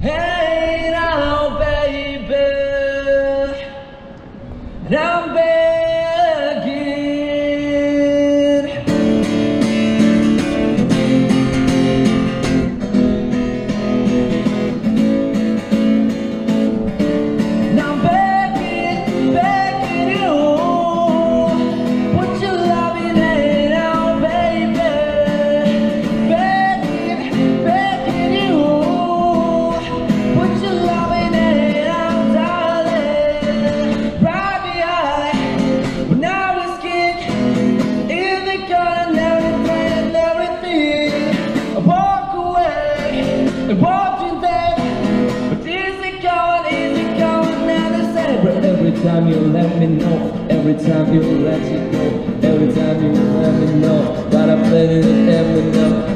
Hey now, baby, and I'm begging. And I'm begging, begging you, put your loving hand out, baby. Begging, begging you, put your loving hand out, darling. Right behind, when I was kicked in the garden, and everything, I walk away and walked in there. But is it going now to say? But every time you let me know, every time you let it go, every time you let me know that I'm letting it ever know.